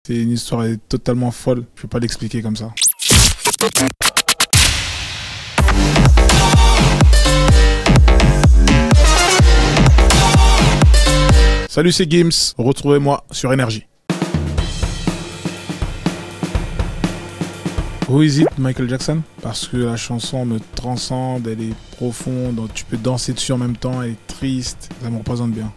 C'est une histoire totalement folle. Je peux pas l'expliquer comme ça. Salut, c'est Gims. Retrouvez-moi sur Énergie. Who is it, Michael Jackson? Parce que la chanson me transcende, elle est profonde, tu peux danser dessus en même temps, elle est triste, ça me représente bien.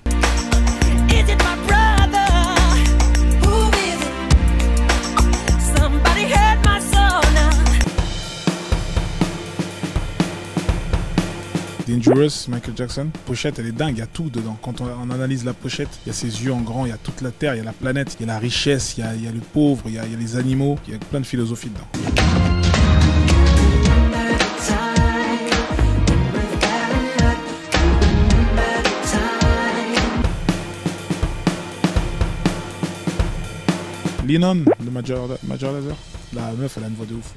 Dangerous, Michael Jackson. Pochette, elle est dingue, il y a tout dedans. Quand on analyse la pochette, il y a ses yeux en grand, il y a toute la terre, il y a la planète, il y a la richesse, il y a le pauvre, il y a les animaux, il y a plein de philosophie dedans. Lean On de Major Lazer. La meuf, elle a une voix de ouf.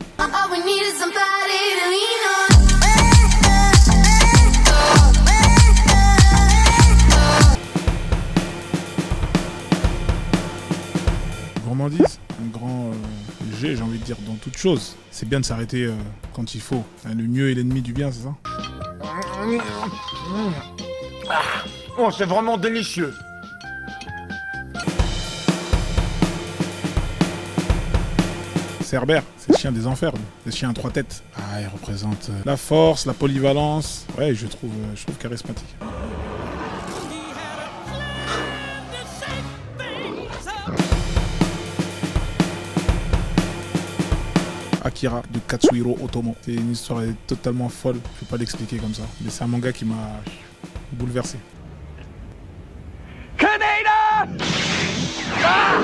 Gourmandise, un grand G, j'ai envie de dire, dans toute chose. C'est bien de s'arrêter quand il faut. Le mieux est l'ennemi du bien, c'est ça? Oh, c'est vraiment délicieux. Cerbère, c'est le chien des enfers, c'est le chien à 3 têtes. Ah, il représente la force, la polyvalence. Ouais, je trouve charismatique. Akira de Katsuhiro Otomo. C'est une histoire totalement folle, je peux pas l'expliquer comme ça. Mais c'est un manga qui m'a bouleversé. Kaneda! Ah!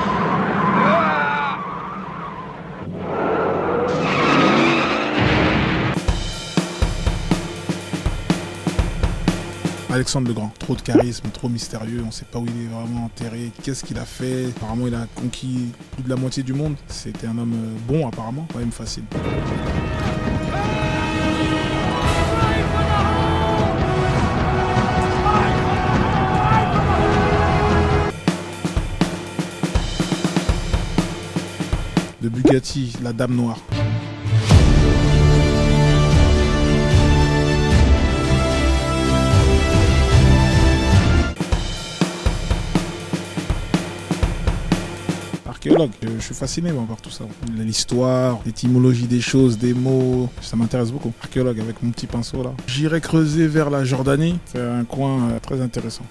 Alexandre le Grand, trop de charisme, trop mystérieux, on sait pas où il est vraiment enterré, qu'est-ce qu'il a fait. Apparemment il a conquis plus de la moitié du monde, c'était un homme bon apparemment, quand même facile. De Bugatti, la Dame Noire. Archéologue, je suis fasciné par tout ça. L'histoire, l'étymologie des choses, des mots, ça m'intéresse beaucoup. Archéologue avec mon petit pinceau là. J'irai creuser vers la Jordanie, c'est un coin très intéressant.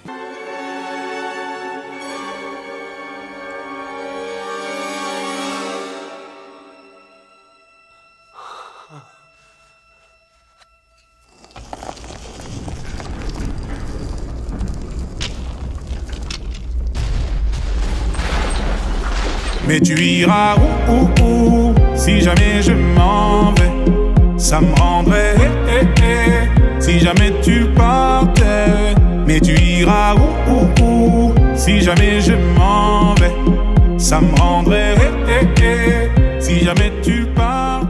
Mais tu iras où si jamais je m'en vais. Ça me rendrait si jamais tu partais. Mais tu iras où si jamais je m'en vais. Ça me rendrait si jamais tu partais.